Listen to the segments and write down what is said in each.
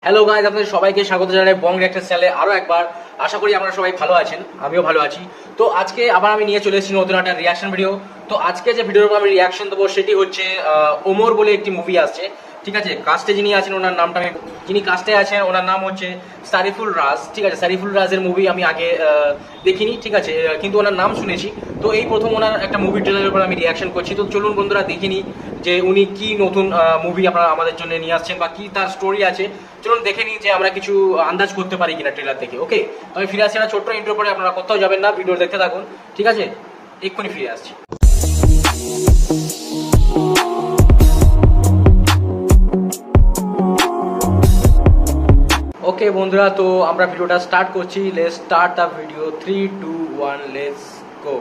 Hello guys, আপনাদের সবাইকে স্বাগত জানাই বং রিঅ্যাক্টর চ্যানেলে আরো একবার। আশা করি আপনারা সবাই ভালো আছেন, আমিও ভালো আছি। তো আজকে আবার আমি নিয়ে চলে এসেছি নতুন একটা রিঅ্যাকশন ভিডিও। তো আজকে যে ভিডিওর উপর আমি রিঅ্যাকশন দেবো সেটি হচ্ছে ওমর বলে একটি মুভি আসছে, ঠিক আছে। কাস্টে যিনি আছেন ওনার নামটা যিনি কাস্টে আছেন ওনার নাম হচ্ছে সারিফুল রাজ, ঠিক আছে। সারিফুল রাজের মুভি আমি আগে দেখিনি, ঠিক আছে, কিন্তু ওনার নাম শুনেছি। তো এই প্রথম ওনার একটা মুভি ট্রেলারের উপর আমি রিঅ্যাকশন করছি। তো চলুন বন্ধুরা দেখিনি যে উনি কি নতুন মুভি আপনারা আমাদের জন্য নিয়ে আসছেন বা কি তার স্টোরি আছে। চলুন দেখে নিই যে আমরা কিছু আন্দাজ করতে পারি কিনা ট্রেলার থেকে। ওকে, তো আমি ফিরে আসছি না ছোট্ট ইন্ট্রো পরে, আপনারা কোথাও যাবেন না, ভিডিও দেখতে থাকুন, ঠিক আছে। এক্ষুনি ফিরে আসছি। ওকে বন্ধুরা, তো আমরা ভিডিওটা স্টার্ট করছি। Let's start the video. 3, 2, 1, let's go.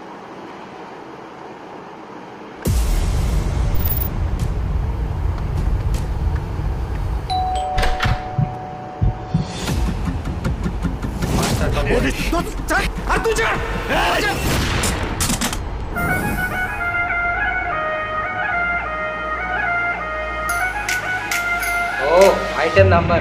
ও আইটেম নাম্বার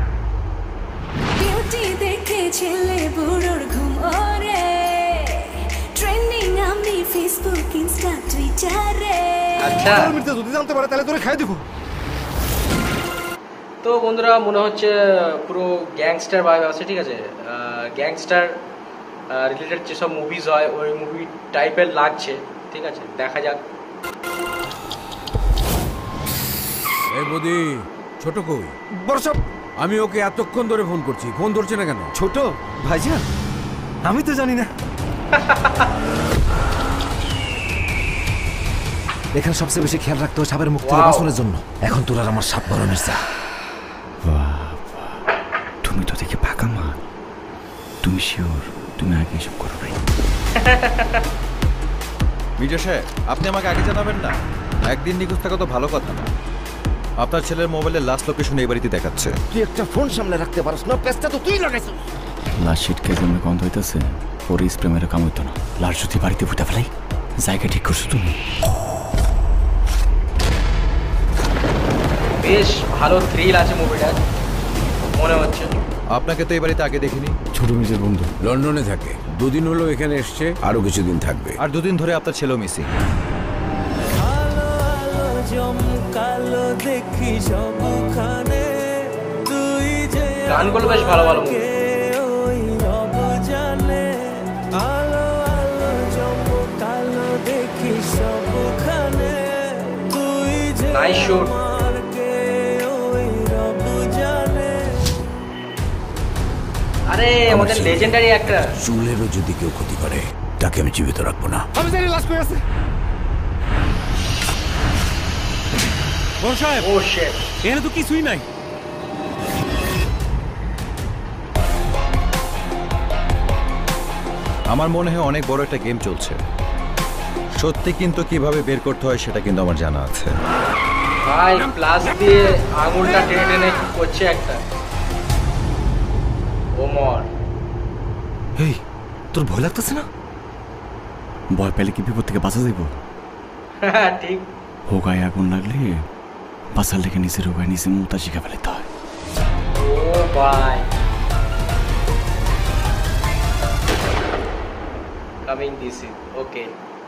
দেখে ছেলে বুড়োর ঘুম ওরে, ট্রেন্ডিং আমি ফেসবুক ইনস্টা টুইটারে। আচ্ছা, যদি জানতে পারে তাহলে তোরে খাই দিব। তো বন্ধুরা মনে হচ্ছে পুরো গ্যাংস্টার ভাইব আছে, ঠিক আছে। গ্যাংস্টার রিলেটেড যেসব মুভিজ হয় ওই মুভি টাইপের লাগছে, ঠিক আছে, দেখা যাক। এই বদি, ছোট কই? বড়সব আমি ওকে এতক্ষণ ধরে ফোন করছি, ফোন ধরছে না কেন? ছোট ভাইজান, আমি তো জানি না। এখানে সবচেয়ে বেশি খেয়াল রাখতে হয় সাপের মুখ থেকে বাঁচানোর জন্য। এখন তোর আর আমার সাপ বড় মির্জা। তুমি তো দেখে পাকা মা, তুমি শিওর তুমি আগে এসব করো নাই? মির্জা সাহেব, আপনি আমাকে আগে জানাবেন না? একদিন নিখোঁজ থাকা তো ভালো কথা না। আপনার ছেলের মোবাইলের লাস্ট লোকেশন এই বাড়িতে দেখাচ্ছে। তুই একটা ফোন সামনে রাখতে পারছ না? পেছটা তো তুই লাগাইছিস। লাশ ছিটকে জন্য গন্ধ হইতেছে, পরে স্প্রেমের কাম হইতো না। লাশ যদি বাড়িতে ফুটে ফেলাই, জায়গা ঠিক করছো তুমি? বেশ ভালো থ্রিল আছে মুভিটা মনে হচ্ছে। আপনাকে তো এই বাড়িতে আগে দেখিনি। ছোট মিজের বন্ধু লন্ডনে থাকে, 2 দিন হলো এখানে এসছে, আরো কিছুদিন থাকবে। আর 2 দিন ধরে আপনার ছেলেও মিসিং। গানগুলো বেশ ভালো ভালো মুভি। Nice shoot. আরে আমাদের লেজেন্ডারি একটা চুলেরও যদি কেউ ক্ষতি করে তাকে আমি জীবিত রাখবো না। আমি জানি লাশ কই আছে। বড় সাহেব, ও শিট, এখানে তো কিছুই নাই। আমার মনে হয় অনেক বড় একটা গেম চলছে। সত্যি কিন্তু কিভাবে বের করতে হয় সেটা কিন্তু আমার জানা আছে। ভাই প্লাস দিয়ে আঙুলটা টেনে টেনে কি করছে একটা। ওমর, এই তোর ভয় লাগতেছে না? ভয় পেলে কি বিপদ থেকে বাঁচা যাইব? ঠিক। হোগায় আগুন লাগলে বাঁচার লেগে নিজের হোগায় নিজে মোতা শিখা ফেলাইতে হয়। ও ভাই, কামিং দিস ইজ ওকে।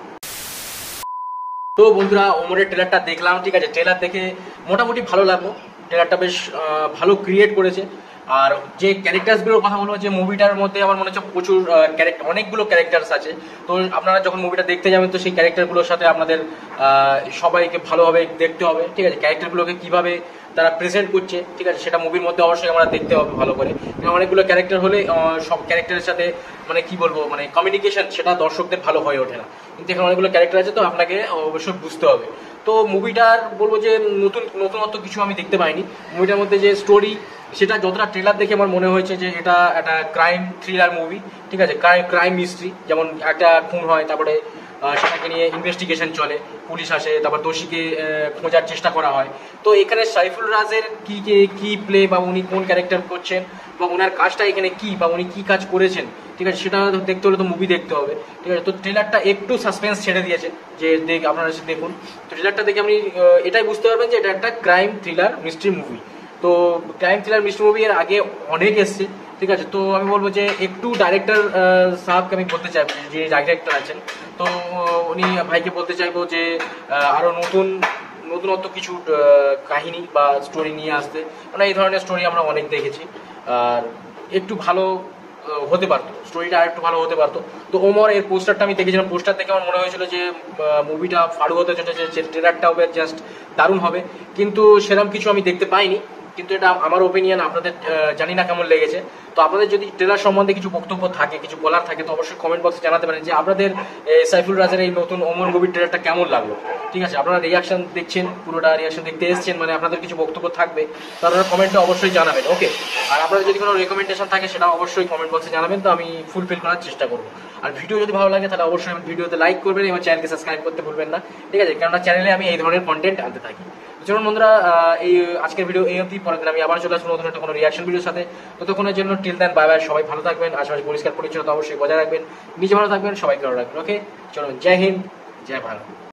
তো বন্ধুরা ওমরের ট্রেলারটা দেখলাম, ঠিক আছে। ট্রেলার দেখে মোটামুটি ভালো লাগলো। ট্রেলারটা বেশ ভালো ক্রিয়েট করেছে। আর যে ক্যারেক্টার্সগুলোর কথা বলবো, যে মুভিটার মধ্যে আমার মনে হচ্ছে প্রচুর অনেকগুলো ক্যারেক্টার্স আছে। তো আপনারা যখন মুভিটা দেখতে যাবেন তো সেই ক্যারেক্টারগুলোর সাথে আপনাদের সবাইকে ভালোভাবে দেখতে হবে, ঠিক আছে। ক্যারেক্টারগুলোকে কীভাবে তারা প্রেজেন্ট করছে, ঠিক আছে, সেটা মুভির মধ্যে অবশ্যই আমরা দেখতে হবে ভালো করে। অনেকগুলো ক্যারেক্টার হলে সব ক্যারেক্টারের সাথে মানে কি বলবো, মানে কমিউনিকেশন সেটা দর্শকদের ভালো হয়ে ওঠে না। কিন্তু এখানে অনেকগুলো ক্যারেক্টার আছে, তো আপনাকে অবশ্যই বুঝতে হবে। তো মুভিটার বলবো যে নতুনত্ব কিছু আমি দেখতে পাইনি মুভিটার মধ্যে। যে স্টোরি সেটা যতটা ট্রেলার দেখে আমার মনে হয়েছে যে এটা একটা ক্রাইম থ্রিলার মুভি, ঠিক আছে। ক্রাইম মিস্ট্রি, যেমন একটা খুন হয়, তারপরে সেটাকে নিয়ে ইনভেস্টিগেশন চলে, পুলিশ আসে, তারপর দোষীকে খোঁজার চেষ্টা করা হয়। তো এখানে সাইফুল রাজের কি প্লে বা উনি কোন ক্যারেক্টার করছেন বা ওনার কাজটা এখানে কি বা উনি কি কাজ করেছেন, ঠিক আছে, সেটা দেখতে হলে তো মুভি দেখতে হবে, ঠিক আছে। তো ট্রেলারটা একটু সাসপেন্স ছেড়ে দিয়েছে যে আপনারা এসে দেখুন। তো ট্রেলারটা দেখে আপনি এটাই বুঝতে পারবেন যে এটা একটা ক্রাইম থ্রিলার মিস্ট্রি মুভি, তো ক্রাইম থ্রিলার মিস্ট্রি মুভি এর আগে অনেক এসছে, ঠিক আছে। তো আমি বলবো যে একটু ডাইরেক্টর সাহেবকে আমি বলতে চাইবো, যে ডাইরেক্টর আছেন, তো উনি ভাইকে বলতে চাইবো যে আরও নতুনত্ব কিছু কাহিনী বা স্টোরি নিয়ে আসতে, মানে এই ধরনের স্টোরি আমরা অনেক দেখেছি, আর একটু ভালো হতে পারতো, স্টোরিটা আর একটু ভালো হতে পারতো। তো ওমর এর পোস্টারটা আমি দেখেছিলাম, পোস্টার থেকে আমার মনে হয়েছিল যে মুভিটা ফাড়ু হতে চলেছে, যে ট্রেলারটা হবে জাস্ট দারুণ হবে, কিন্তু সেরকম কিছু আমি দেখতে পাইনি। কিন্তু এটা আমার ওপিনিয়ন, আপনাদের জানি না কেমন লেগেছে। তো আপনাদের যদি ট্রেলার সম্বন্ধে কিছু বক্তব্য থাকে, কিছু বলার থাকে, তো অবশ্যই কমেন্ট বক্সে জানাতে পারেন যে আপনাদের সাইফুল রাজের এই নতুন ওমর মুভির ট্রেলারটা কেমন লাগলো, ঠিক আছে। আপনারা রিয়াকশন দেখছেন, পুরোটা রিয়াকশন দেখতে এসছেন, মানে আপনাদের কিছু বক্তব্য থাকবে, তো আপনারা কমেন্টে অবশ্যই জানাবেন, ওকে। আর আপনাদের যদি কোনো রেকমেন্ডেশন থাকে সেটা অবশ্যই কমেন্ট বক্সে জানাবেন, তো আমি ফুলফিল করার চেষ্টা করবো। আর ভিডিও যদি ভালো লাগে তাহলে অবশ্যই ভিডিওতে লাইক করবেন এবং চ্যানেলকে সাবস্ক্রাইব করতে ভুলবেন না, ঠিক আছে, কেননা চ্যানেলে আমি এই ধরনের কন্টেন্ট আনতে থাকি। চলুন বন্ধুরা, এই আজকের ভিডিও এই অবধি, পরের দিন আমি আবার চলে আসবো নতুন একটা কোনো রিয়াকশন ভিডিওর সাথে। ততক্ষণের জন্য টিল দেন, বাই বাই, সবাই ভালো থাকবেন, আশেপাশে পরিষ্কার পরিচ্ছন্নতা অবশ্যই বজায় রাখবেন, নিজে ভালো থাকবেন, সবাইকে ভালো রাখবেন, ওকে। চলুন, জয় হিন্দ, জয় ভারত।